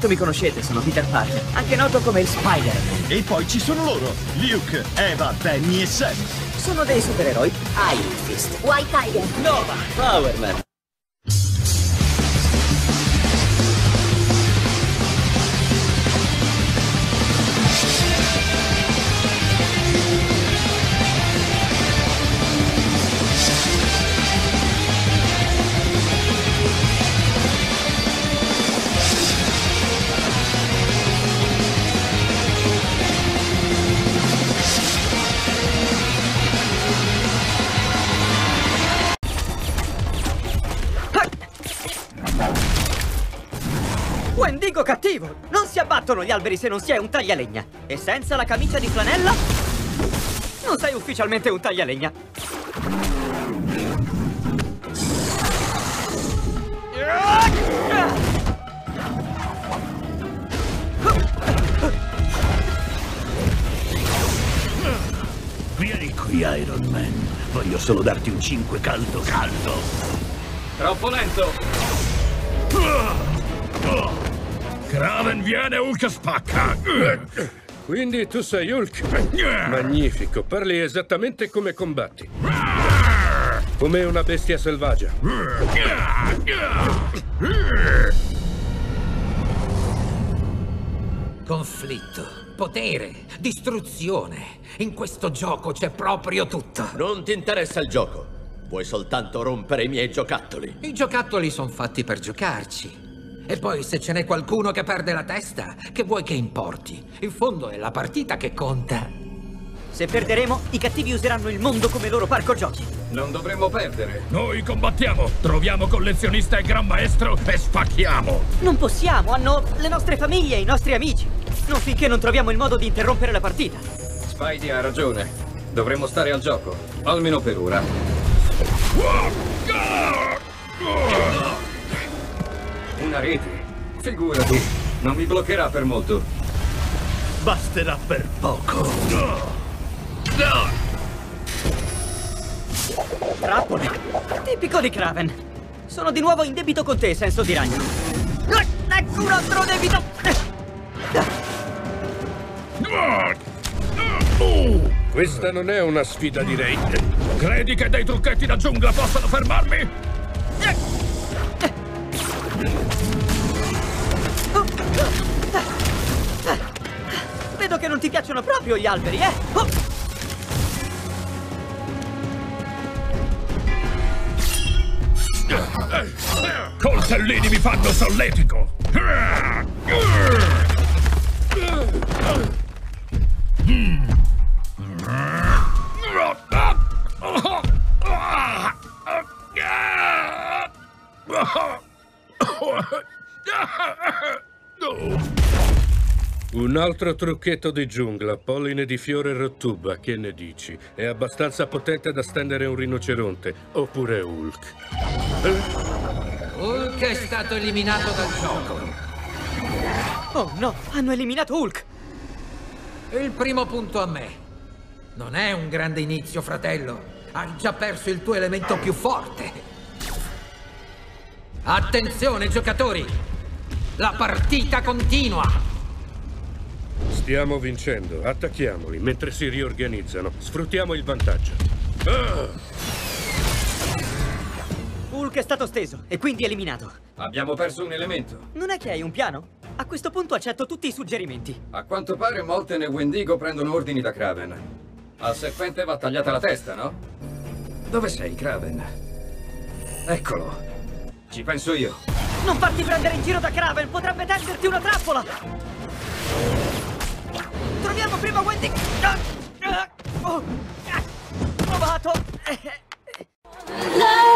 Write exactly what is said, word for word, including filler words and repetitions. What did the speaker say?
Certo mi conoscete, sono Peter Parker, anche noto come il Spider-Man. E poi ci sono loro, Luke, Eva, Benny e Sam. Sono dei supereroi. Iron Fist, White Tiger, Nova, Power Man. Wendigo cattivo! Non si abbattono gli alberi se non si è un taglialegna. E senza la camicia di flanella non sei ufficialmente un taglialegna. Vieni qui, Iron Man. Voglio solo darti un cinque caldo caldo. Troppo lento! Kraven viene, Hulk spacca! Quindi tu sei Hulk? Magnifico, parli esattamente come combatti. Come una bestia selvaggia. Conflitto, potere, distruzione. In questo gioco c'è proprio tutto. Non ti interessa il gioco. Vuoi soltanto rompere i miei giocattoli. I giocattoli sono fatti per giocarci. E poi se ce n'è qualcuno che perde la testa, che vuoi che importi? In fondo è la partita che conta. Se perderemo, i cattivi useranno il mondo come loro parco giochi. Non dovremmo perdere. Noi combattiamo, troviamo collezionista e gran maestro e spacchiamo! Non possiamo, hanno le nostre famiglie, i nostri amici. Non finché non troviamo il modo di interrompere la partita. Spidey ha ragione. Dovremmo stare al gioco, almeno per ora. Una rete? Figurati, non mi bloccherà per molto. Basterà per poco. Trappole. Tipico di Kraven. Sono di nuovo in debito con te, senso di ragno. Ecco un altro debito. Questa non è una sfida di raid. Credi che dei trucchetti da giungla possano fermarmi? Vedo che non ti piacciono proprio gli alberi, eh? Oh! Coltellini mi fanno solletico! Un altro trucchetto di giungla, polline di fiore rottuba, che ne dici? È abbastanza potente da stendere un rinoceronte, oppure Hulk. Hulk è stato eliminato dal gioco. Oh no, hanno eliminato Hulk! Il primo punto a me. Non è un grande inizio, fratello. Hai già perso il tuo elemento più forte. Attenzione, giocatori! La partita continua! Stiamo vincendo, attacchiamoli mentre si riorganizzano. Sfruttiamo il vantaggio. Hulk è stato steso e quindi eliminato. Abbiamo perso un elemento. Non è che hai un piano? A questo punto accetto tutti i suggerimenti. A quanto pare Molten e Wendigo prendono ordini da Kraven. Al serpente va tagliata la testa, no? Dove sei, Kraven? Eccolo. Ci penso io. Non farti prendere in giro da Kraven, potrebbe tenderti una trappola! Troviamo prima Wendigo! Oh! Provato! no!